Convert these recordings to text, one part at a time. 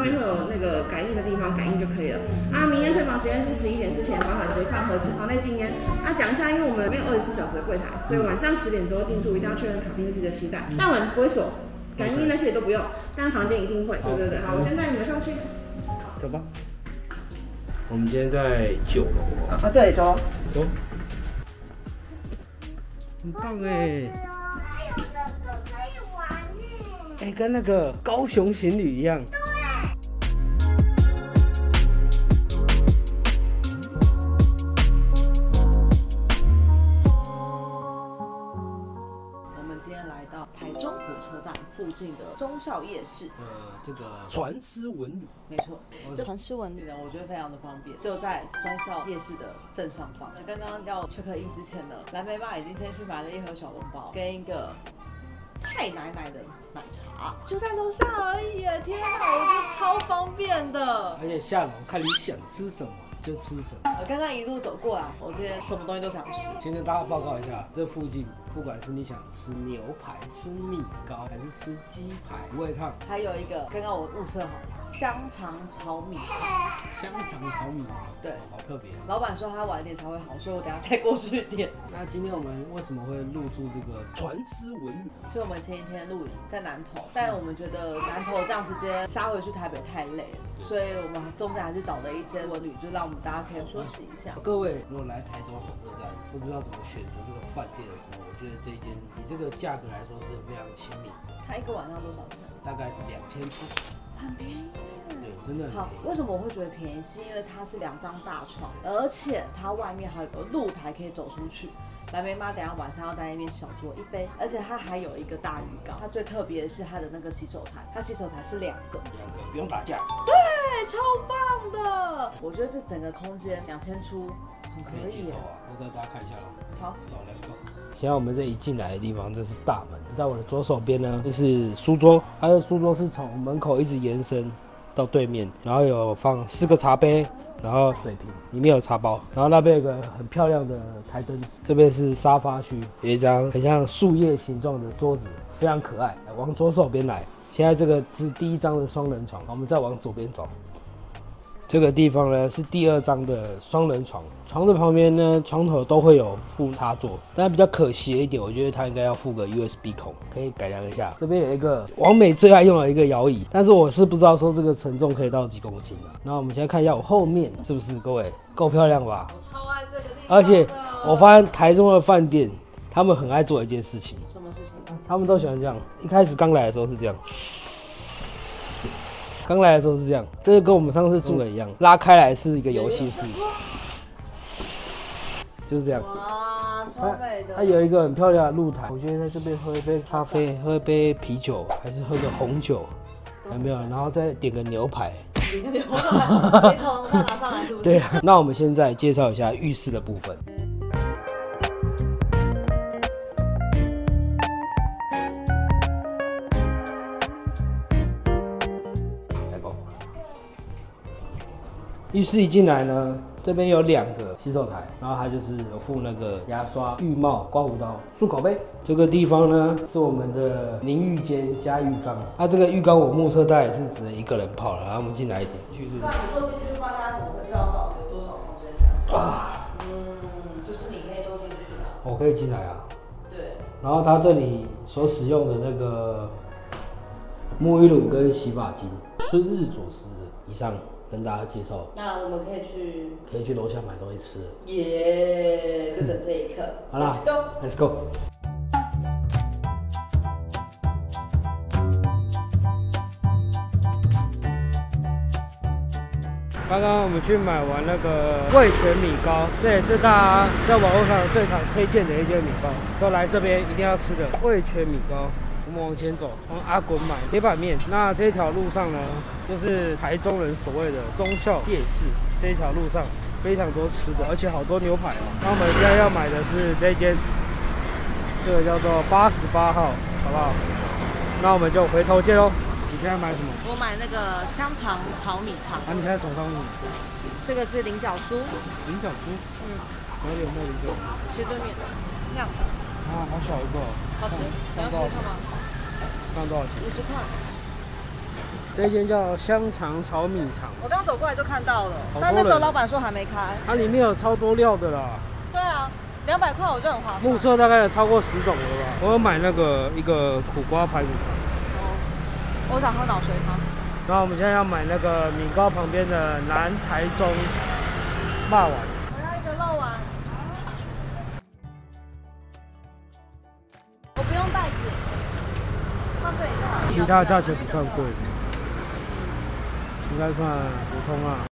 面会有那个感应的地方，感应就可以了。啊，明烟退房时间是11点之前，麻烦直接放盒子，房内禁烟。讲一下，因为我们没有24小时的柜台，所以晚上10点之后进出一定要确认卡片是自己的携带。大门不会锁，感应那些也都不用，但房间一定会。对。好，我先带你们上去。 走吧。我们今天在9楼。 对，走。 很棒哎！还有那个可以玩哎，跟那个高雄行旅一样。 我们今天来到台中火车站附近的忠孝夜市。 这个传思文旅， 没错，这传思文旅呢，我觉得非常的方便，就在忠孝夜市的正上方。刚刚要 check in 之前呢，蓝莓妈已经先去买了一盒小笼包跟一个太奶奶的奶茶，就在楼下而已耶！天哪，我觉得超方便的。 而且下楼看你想吃什么就吃什么。 刚刚一路走过来，我今天什么东西都想吃。 先跟大家报告一下，这附近不管是你想吃牛排、吃米糕，还是吃鸡排、五味烫， 还有一个刚刚我物色好香肠炒米肠。 香肠炒米肠， 对， 好特别。 老板说他晚一点才会好，所以我等下再过去点。 那今天我们为什么会入驻这个传思文旅？ 所以我们前一天露营在南投，但我们觉得南投这样直接杀回去台北太累了，所以我们中间还是找了一间文旅，就让我们大家可以休息一下。 各位如果来台中火车站，不知道怎么选择这个饭店的时候，我觉得这一间以这个价格来说是非常亲民的。 它一个晚上多少钱？ 大概是2000出， 很便宜。 对，真的很便宜。 好，为什么我会觉得便宜？是因为它是2张大床，而且它外面还有个露台可以走出去。蓝莓妈等一下晚上要在那边小酌一杯，而且它还有一个大浴缸。它最特别的是它的那个洗手台，它洗手台是2个， 不用打架。 对，超棒的。我觉得这整个空间2000出很可以接受啊，我给大家看一下了。 好， 走 ，Let's go。现在我们这一进来的地方，这是大门，在我的左手边呢，这是书桌，它的书桌是从门口一直延伸到对面，然后有放4个茶杯。然后水瓶里面有茶包，然后那边有个很漂亮的台灯，这边是沙发区，有一张很像树叶形状的桌子，非常可爱。往左手边来，现在这个是第1张的双人床，我们再往左边走。这个地方呢是第2张的双人床，床的旁边呢床头都会有附插座，但比较可惜的一点，我觉得它应该要附个 USB 孔，可以改良一下。这边有一个王美最爱用的一个摇椅，但是我是不知道说这个承重可以到几公斤啊。那我们现在看一下我后面是不是各位够漂亮吧？ 我超爱这个地方。 而且我发现台中的饭店他们很爱做一件事情， 什么事情？ 他们都喜欢这样。一开始刚来的时候是这样。刚来的时候是这样，这个跟我们上次住的一样，拉开来是一个游戏室，就是这样。 哇，超美的。 它有一个很漂亮的露台，我觉得在这边喝一杯咖啡，喝一杯啤酒，还是喝个红酒，有没有？然后再点个牛排。 点个牛排，直接从楼上拿上来是不是？ 对啊。那我们现在介绍一下浴室的部分。浴室一进来呢，这边有2个洗手台，然后它就是有附那个牙刷、浴帽、刮胡刀、漱口杯。这个地方呢是我们的淋浴间加浴缸。它这个浴缸我目测大概也是只能1个人泡了。然后我们进来一点，去这里。 那你坐进去的话，大家怎么会知道保留多少空间啊？就是你可以坐进去的。 我可以进来啊。 对。 然后它这里所使用的那个沐浴乳跟洗发精，春日佐司以上。跟大家介绍， 那我们可以去楼下买东西吃， 耶！就等这一刻。 好啦 ，Let's go。刚刚我们去买完那个味全米糕，这也是大家在网络上最常推荐的一间米糕，说来这边一定要吃的味全米糕。我们往前走，往阿滚买铁板面。那这条路上呢，就是台中人所谓的忠孝夜市。这一条路上非常多吃的，而且好多牛排哦。那我们现在要买的是这间，这个叫做88号，好不好？那我们就回头见喽。你现在买什么？ 我买那个香肠炒米肠。 啊，你现在手上是什么？ 这个是菱角酥。 菱角酥？哪里有卖菱角酥？ 斜对面，这样。 啊，好小一个哦。 好吃，你要吃看吗？ 看多少钱 ？50块。 这间叫香肠炒米肠， 我刚走过来就看到了， 好多人但那时候老板说还没开。 它里面有超多料的啦。 对啊，200块我就很划算。 目测大概有超过10种了吧。我有买那个一个苦瓜排骨汤。 我想喝脑髓汤。 然后我们现在要买那个米糕旁边的南台中霸丸。 我要一个肉丸。我不用袋子，放这里就好了。 其他价钱不算贵，应该算普通啊。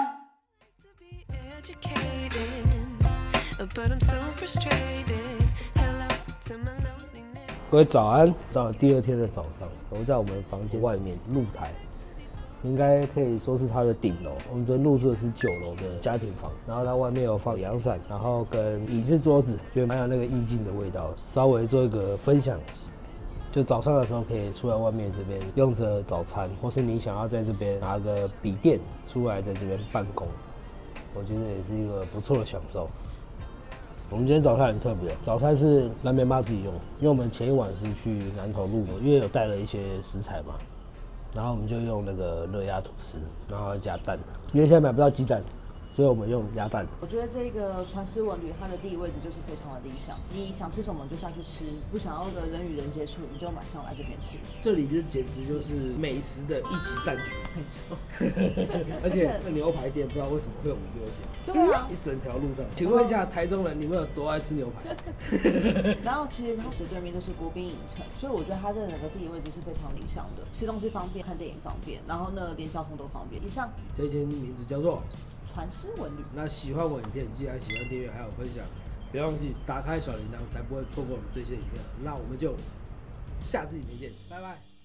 各位早安，到了第2天的早上，我们在我们房间外面露台，应该可以说是它的顶楼。我们昨天入住的是9楼的家庭房，然后它外面有放阳伞，然后跟椅子、桌子，觉得蛮有那个意境的味道。稍微做一个分享，就早上的时候可以出来外面这边用着早餐，或是你想要在这边拿个笔电出来在这边办公，我觉得也是一个不错的享受。我们今天早餐很特别，早餐是蓝莓妈自己用，因为我们前一晚是去南投路，因为有带了一些食材嘛，然后我们就用那个热压吐司，然后加蛋，因为现在买不到鸡蛋，所以我们用鸭蛋。 我觉得这个传师文旅它的地理位置就是非常的理想，你想吃什么你就下去吃，不想要的人与人接触你就晚上来这边吃。 这里就简直就是美食的一级战区， 没错。 而且那牛排店不知道为什么会有5、6间， 对啊， 一整条路上。请问一下，台中人你们有多爱吃牛排？ 然后其实它斜对面就是国宾影城，所以我觉得它这整个地理位置是非常理想的，吃东西方便，看电影方便，然后呢连交通都方便。以上， 这间名字叫做传师文旅。 那喜欢我影片，记得按喜欢、订阅还有分享，别忘记打开小铃铛，才不会错过我们最新的影片。那我们就下次影片见，拜拜。